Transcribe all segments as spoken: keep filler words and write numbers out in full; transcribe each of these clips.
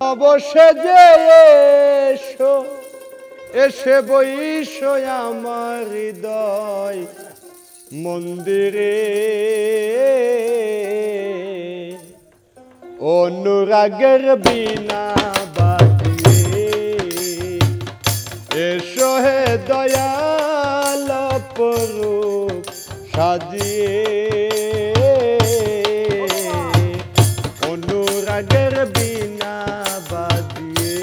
অবশ্যই যে এসো এসে বইসো আমার হৃদয় মন্দিরে অনুরাগের বিনা বাজিয়ে এসো হে দয়াল অপরূপ সাজিয়ে অনুরাগের বিনা বাজিয়ে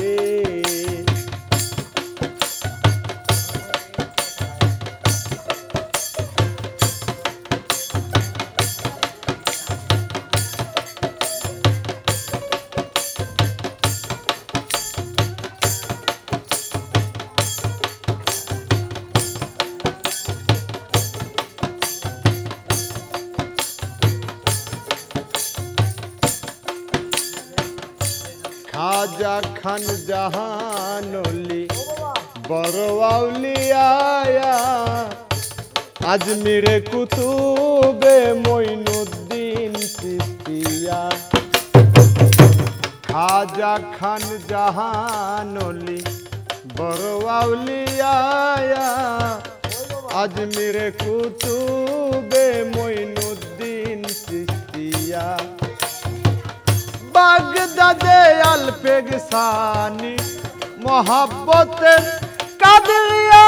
খাজা খান জাহানলি বড় আউলিয়া আজমিরে কুতুবে মঈনুদ্দিন চিশতিয়া খাজা খান জাহানলি বড় আউলিয়া আজমিরে কুতুবে মঈনুদ্দিন চিশতিয়া বাগদাদে আলপেগসানি মোহাব্বতের কাদরিয়া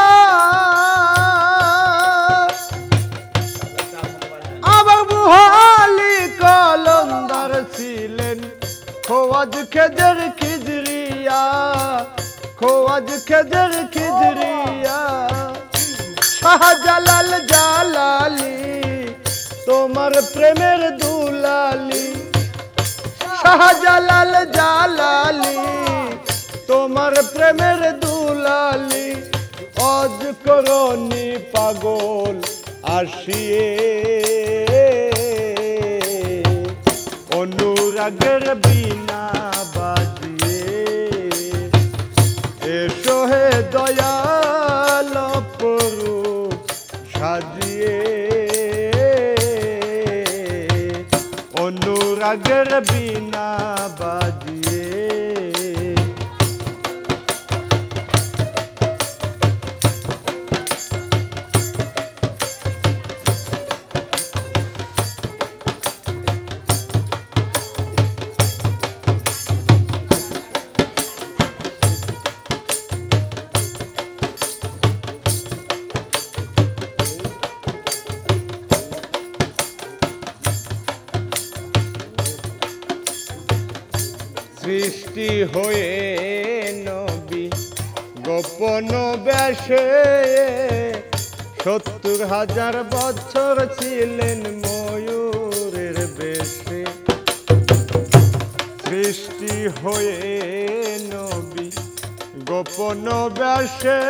আবার বুহালি কলন্দার ছিলেন খোয়াজ খেজর খিজরিয়া খোয়াজ খেজর খিজরিয়া শাহজালাল জালালি তোমার প্রেমের দুলালি শাহজালাল জালালি তোমার প্রেমের দুলালি অজ করনি পাগল আসিয়ে অনুরাগের বিনা বাজিয়ে এসো হে দয়াল অপরূপ সাজিয়ে অনুরাগের বিনা বাজিয়ে সৃষ্টি হয়ে নবী গোপন বেশে সত্তর হাজার বছর ছিলেন ময়ূরের বেশে সৃষ্টি হয়ে নবী গোপন বেশে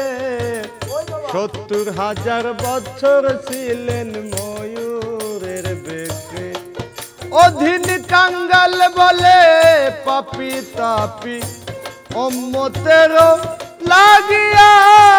সত্তর হাজার বছর ছিলেন ময়ূরের বেশে অধীন কাঙ্গাল বলে পাপি তাপি উম্মতের লাগিয়া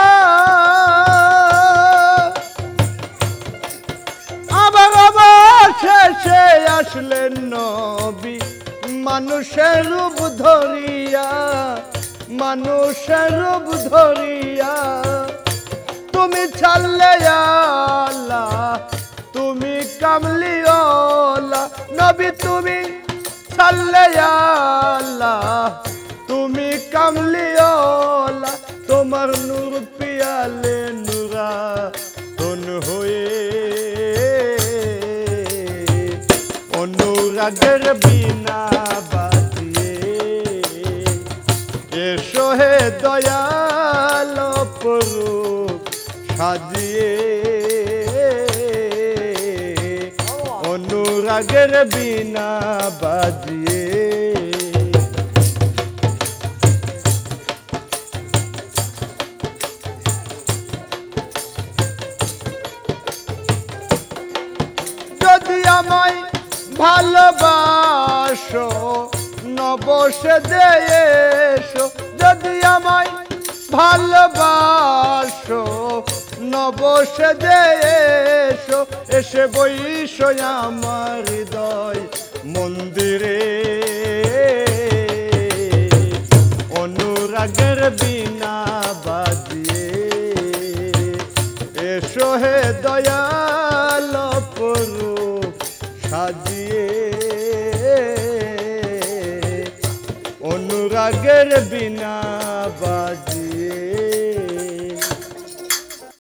আবার অবশেষে আসলেন নবী মানুষের রূপ ধরিয়া মানুষের রূপ ধরিয়া তুমি ছাড়লে আল্লাহ তুমি কামলিওয়ালা নবী তুমি ছাড়লে আল্লাহ তুমি কামলিওয়ালা তোমার নূর পিয়ালে নুরা তন হয়ে অনুরাগের বিনা বাজিয়ে এসো হে দয়াল অপরূপ সাজিয়ে অনুরাগের বিনা বাজিয়ে যদি আমায় ভালোবাসো নবসে এসো যদি আমায় ভালোবাসো নবসে এসো এসে বইসো আমার হৃদয় মন্দিরে অনুরাগের বিনা বাজিয়ে এসো হে দয়াল অপরূপ সাজিয়ে অনুরাগের বিনা বাজিয়ে